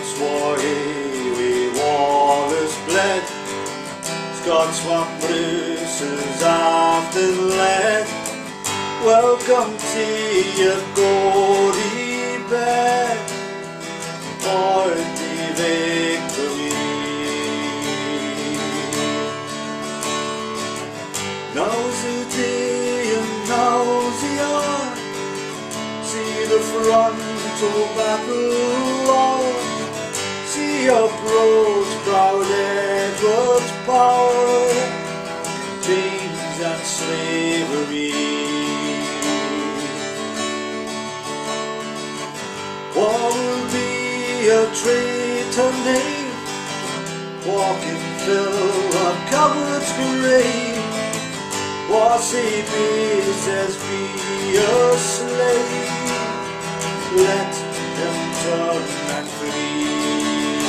Scots war we Wallace bled, Scots swamp Bruce's often led. Welcome to your gaudy bed, party victory. Now's the day and now's the hour, see the frontal battle on, see approach proud Edward's power, chains and slavery. What will be a traitor name, walking fill of Covert's grave? Was he peace as be a slave? Let them turn and flee.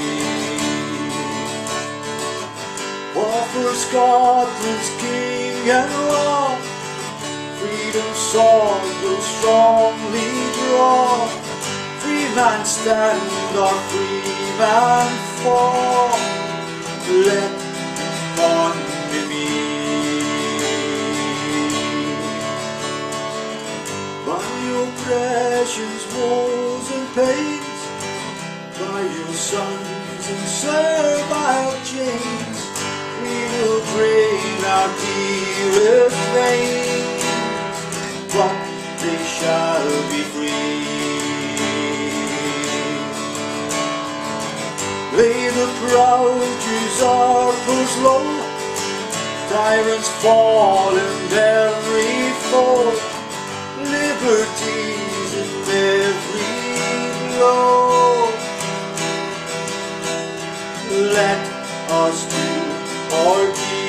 War for Scotland's king and law, freedom's sword will strongly draw. Free man stand or free man fall, let on be. By your precious woes and pains, by your sons in servile chains, we will drain our dearest veins, but they shall be free. Lay the proud usurpers low, tyrants fall and every foe, liberties in every blow. Let us do our deed.